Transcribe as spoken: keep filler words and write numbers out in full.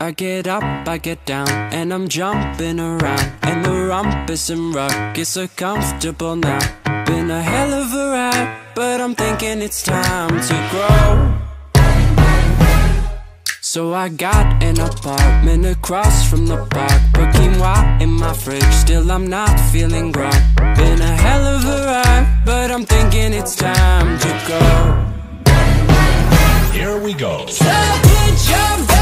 I get up, I get down, and I'm jumping around, and the rumpus and rug is so comfortable now. Been a hell of a ride, but I'm thinking it's time to grow. So I got an apartment across from the park, put quinoa in my fridge, still I'm not feeling grown. Been a hell of a ride, but I'm thinking it's time to go. Here we go. So put your